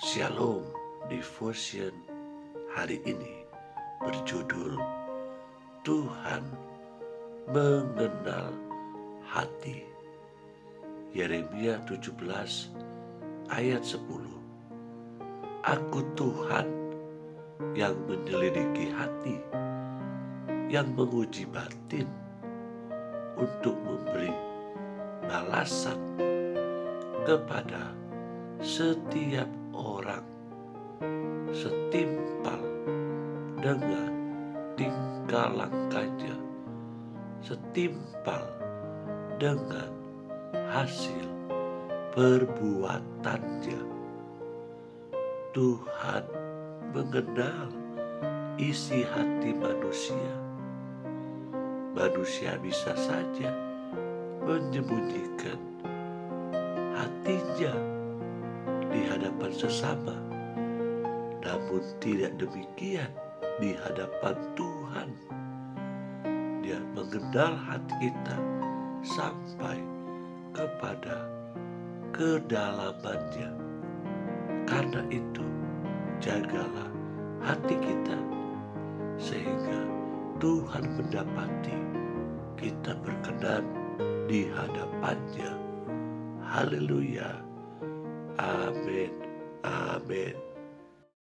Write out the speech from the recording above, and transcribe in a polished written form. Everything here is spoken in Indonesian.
Shalom Devotion hari ini berjudul Tuhan mengenal hati. Yeremia 17 ayat 10. Aku Tuhan yang menyelidiki hati, yang menguji batin untuk memberi balasan kepada setiap orang setimpal dengan tingkah lakunya, setimpal dengan hasil perbuatannya. Tuhan mengenal isi hati manusia. Manusia bisa saja menyembunyikan hatinya di hadapan sesama, namun tidak demikian di hadapan Tuhan. Dia mengenal hati kita sampai kepada kedalamannya. Karena itu, jagalah hati kita sehingga Tuhan mendapati kita berkenan di hadapannya. Haleluya. Amin. Amin.